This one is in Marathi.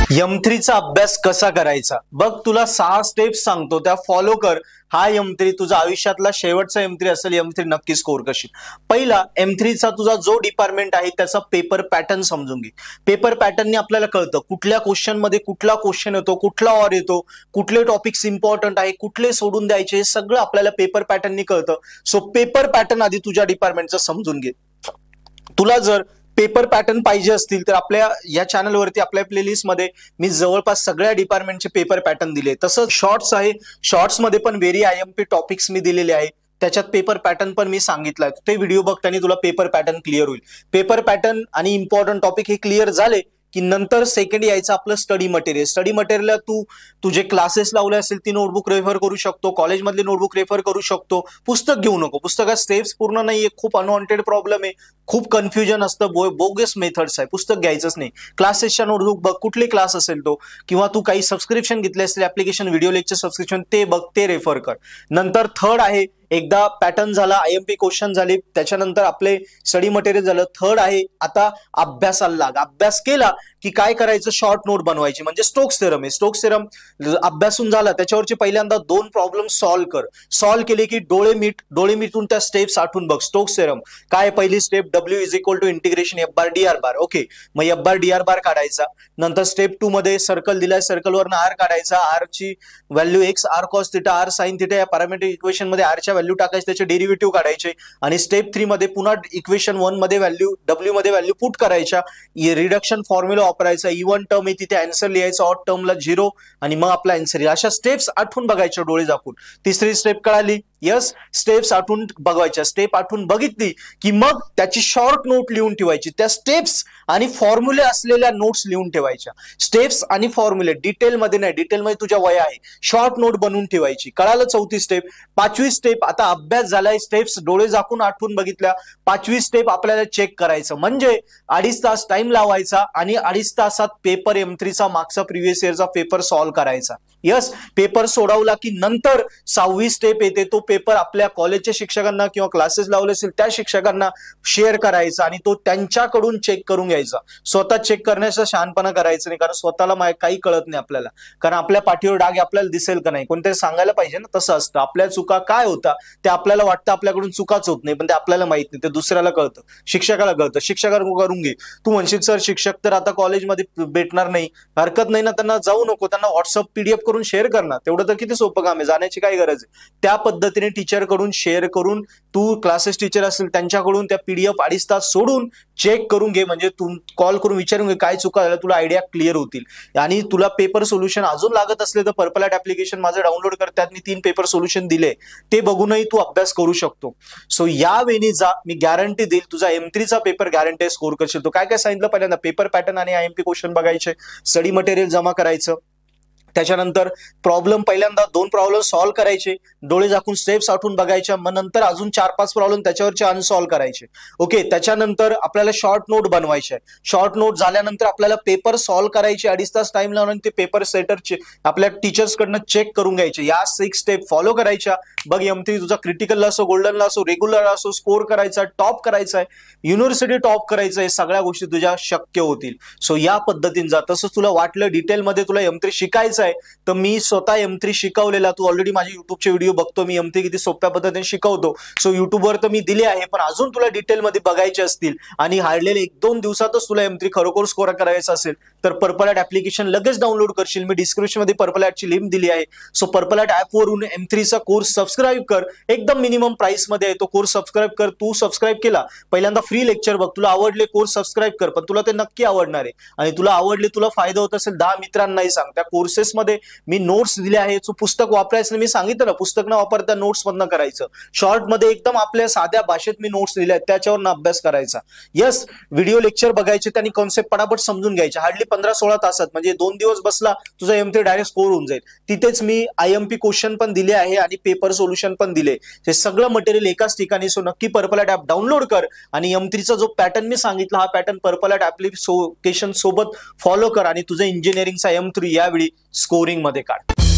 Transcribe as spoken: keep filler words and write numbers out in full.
एम थ्री चा अभ्यास कसा करायचा बघ, तुला सहा स्टेप्स सांगतो त्या फॉलो कर. हा एम थ्री तुझा आयुष्यातला शेवटचा एम थ्री असेल. एम थ्री नक्की स्कोर करशील. पहिला एम थ्री चा तुझा जो डिपार्टमेंट आहे त्याचा पेपर पॅटर्न समजून घे. पेपर पॅटर्नने आपल्याला कळतं कुठल्या क्वेश्चन मध्ये कुठला क्वेश्चन येतो, कुठला ऑर येतो, कुठले टॉपिक्स इम्पॉर्टंट आहे, कुठले सोडून द्यायचे, हे सगळं आपल्याला पेपर पॅटर्ननी कळतं. सो पेपर पॅटर्न आधी तुझ्या डिपार्टमेंटचा समजून घे. तुला जर पेपर पॅटर्न पाहिजे असतील तर आपल्या या चॅनलवरती आपल्या प्लेलिस्ट मध्ये मी जवळपास सगळ्या डिपार्टमेंटचे पेपर पॅटर्न दिले. तसंच शॉर्ट्स आहे, शॉर्ट्स मध्ये पण very I M P topics मी दिलेले आहे. त्याच्यात पेपर पॅटर्न पण मी सांगितलंय. ते व्हिडिओ बघताना तुला पेपर पॅटर्न क्लिअर होईल. पेपर पॅटर्न आणि इम्पॉर्टंट टॉपिक हे क्लिअर झाले की नंतर सेकंड यायचं आपलं स्टडी मटेरियल. स्टडी मटेरियल तू तुझे क्लासेस लावले असेल ती नोटबुक रेफर करू शकतो, कॉलेजमधली नोटबुक रेफर करू शकतो. पुस्तक घेऊ नको, पुस्तकात स्टेप्स पूर्ण नाहीये, खूप अनवॉन्टेड प्रॉब्लेम आहे, खूप कन्फ्युजन असतं, बोगस मेथड्स आहे, पुस्तक घ्यायचंच नाही. क्लासेसच्या नोटबुक बघ, कुठले क्लास असेल तो, किंवा तू काही सबस्क्रिप्शन घेतले असतील ऍप्लिकेशन, व्हिडिओ लेक्चर सबस्क्रिप्शन, ते बघ, ते रेफर कर. नंतर थर्ड आहे, एकदा पॅटर्न झाला, आयएमपी क्वेश्चन झाले, त्याच्यानंतर आपले स्टडी मटेरियल झालं. थर्ड आहे आता अभ्यासाला लाग. अभ्यास केला की काय करायचं, शॉर्ट नोट बनवायची. म्हणजे स्टोक्स थेरम आहे. स्टोक्स थेरम अभ्यासून झाला त्याच्यावरची पहिल्यांदा दोन प्रॉब्लेम सॉल्व्ह कर. सॉल्व्ह केले की डोळे मीट, डोळे मिटून त्या स्टेप्स आठवून बघ. स्टोक्स थेरम काय, पहिली step W is equal to integration F bar D R bar. Okay, मग F bar D R bar काढायचा. नंतर स्टेप टू मध्ये सर्कल दिलाय, सर्कलवरनं आर काढायचा. आर ची value X, R cos theta, R sine theta या पॅरामेट्रिक इक्वेशन मध्ये आरच्या व्हॅल्यू टाकायचे, त्याचे डेरिव्हेटिव्ह काढायचे. आणि स्टेप थ्री मध्ये पुन्हा इक्वेशन वन मध्ये व्हॅल्यू, डब्ल्यू मध्ये व्हॅल्यू पुट करायच्या, रिडक्शन फॉर्म्युला वापरायचा. इवन टर्म आहे तिथे आन्सर लिहायचा, ऑड टर्मला झिरो, आणि मग आपला आन्सर. अशा स्टेप्स आठवून बघायच्या डोळे झाकून. तिसरी स्टेप कळाली, यस, स्टेप्स आठवून बघवायच्या. स्टेप आठवून बघितली की मग त्याची शॉर्ट नोट लिहून ठेवायची. त्या स्टेप्स आणि फॉर्म्युले असलेल्या नोट्स लिहून ठेवायच्या. स्टेप्स आणि फॉर्म्युले डिटेलमध्ये नाही, डिटेलमध्ये तुझ्या वया आहे, शॉर्ट नोट बनवून ठेवायची. कळालं चौथी स्टेप. पाचवी स्टेप, आता अभ्यास झालाय, स्टेप्स डोळे झाकून आठवून बघितल्या. पाचवी स्टेप आपल्याला चेक करायचं, म्हणजे अडीच तास टाइम लावायचा आणि अडीच तासात पेपर एम थ्रीचा मागचा प्रिव्हियस इयरचा पेपर सॉल्व्ह करायचा. यस, पेपर सोडवला की नंतर सहावी स्टेप येते, तो पेपर आपल्या कॉलेजच्या शिक्षकांना किंवा क्लासेस लावले असेल त्या शिक्षकांना शेअर करायचा आणि तो त्यांच्याकडून चेक करून घ्यायचा. स्वतः चेक करण्याचा शहाणपणा करायचं नाही, कारण स्वतःला काही कळत नाही आपल्याला, कारण आपल्या पाठीवर डाग आपल्याला दिसेल का नाही, कोणतरी सांगायला पाहिजे ना. तसं असतं, आपल्या चुका काय होता ते आपल्याला वाटतं आपल्याकडून चुकाच होत नाही, पण ते आपल्याला माहित नाही, ते दुसऱ्याला कळतं, शिक्षकाला कळतं. शिक्षकाला करून घे. तू म्हणशील सर शिक्षक तर आता कॉलेजमध्ये भेटणार नाही, हरकत नाही ना, त्यांना जाऊ नको, त्यांना व्हॉट्सअप पीडीएफ करून शेअर करणार. तेवढं तर किती सोपं काम आहे, जाण्याची काय गरज आहे. त्या पद्धतीने टीचर कडून शेअर करून, तू क्लासेस टीचर असेल त्यांच्याकडून त्या पीडीएफ अडीच तास सोडून चेक करून घे. म्हणजे तू कॉल करून विचारून घे काय चुका झाल्या, तुला आयडिया क्लिअर होतील. आणि तुला पेपर सोल्युशन अजून लागत असले तर पर्पल ॲट ऍप्लिकेशन माझं डाउनलोड कर, त्यात मी तीन पेपर सोल्युशन दिले, ते बघूनही तू अभ्यास करू शकतो. सो या वेळी जा, मी गॅरंटी देईल तुझा एम थ्रीचा पेपर गॅरंटी स्कोर करशील. तो काय काय सांगितलं, पहिल्यांदा पेपर पॅटर्न आणि आयएमपी क्वेश्चन बघायचे, स्टडी मटेरियल जमा करायचं, त्याच्यानंतर प्रॉब्लेम पहिल्यांदा दोन प्रॉब्लेम सॉल्व्ह करायचे, डोळे झाकून स्टेप्स आठवून बघायच्या, मग नंतर अजून चार पाच प्रॉब्लेम त्याच्यावरचे अनसॉल्व्ह करायचे. ओके, त्याच्यानंतर आपल्याला शॉर्ट नोट बनवायचे. शॉर्ट नोट झाल्यानंतर आपल्याला पेपर सॉल्व्ह करायचे, अडीच तास टाइम लावून ते पेपर सेटरचे आपल्या टीचर्स कडनं चेक करून घ्यायचे. या सिक्स स्टेप फॉलो करायच्या. बघ एम थ्री तुझा क्रिटिकलला असो, गोल्डनला असो, रेग्युलर असो, स्कोर करायचा, टॉप करायचा आहे, युनिव्हर्सिटी टॉप करायचं आहे, सगळ्या गोष्टी तुझ्या शक्य होतील. सो या पद्धतीने जा. तसंच तुला वाटलं डिटेलमध्ये तुला एम थ्री शिकायचं आहे तर मी स्वतः एम थ्री शिकवलेला, तू ऑलरेडी माझे युट्यूबचे व्हिडिओ बघतो, मी एम थ्री किती सोप्या पद्धतीने शिकवतो. सो युट्यूबवर तर मी दिले आहे, पण अजून तुला डिटेलमध्ये बघायचे असतील आणि हार्डली एक दोन दिवसातच तुला एम थ्री खरोखर स्कोर करायचा असेल तर पर्पल ॲट ऍप्लिकेशन लगेच डाउनलोड करशील. मी डिस्क्रिप्शन मध्ये पर्पल ॲटची लिंक दिली आहे. सो पर्पल ॲट ऍप वरून एम थ्रीचा कोर्स सबस्क्राईब कर, एकदम मिनिमम प्राइस मध्ये आहे तो कोर्स. सबस्क्राईब कर. तू सबस्क्राईब केला, पहिल्यांदा फ्री लेक्चर बघ, तुला आवडले कोर्स सबस्क्राईब कर, पण तुला ते नक्की आवडणार आहे. आणि तुला आवडले, तुला फायदा होत असेल, दहा मित्रांनाही सांग. त्या कोर्सेसमध्ये मी नोट्स दिले आहे. जो पुस्तक वापरायचं मी सांगितलं ना, पुस्तक न वापरता नोट्स मधनं करायचं. शॉर्ट मध्ये एकदम आपल्या साध्या भाषेत मी नोट्स दिले आहेत, त्याच्यावर अभ्यास करायचा. यस, व्हिडिओ लेक्चर बघायचे, त्यांनी कॉन्सेप्ट पटापट समजून घ्यायचे. हार्डली पंधरा सोळा तासात, म्हणजे दोन दिवस बसला तुझा एम थ्री डायरेक्ट स्कोर होऊन जाईल. तिथेच मी आयएमपी क्वेश्चन पण दिले आहे आणि पेपर सोल्युशन पण दिले. हे सगळं मटेरियल एकाच ठिकाणी. सो नक्की पर्पल ॲट ऍप डाउनलोड कर आणि एम थ्रीचा जो पॅटर्न मी सांगितला, हा पॅटर्न पर्पल ॲट ऍप्लिकेशन सोबत फॉलो कर आणि तुझं इंजिनिअरिंगचा एम थ्री यावेळी स्कोरिंग मध्ये काढ.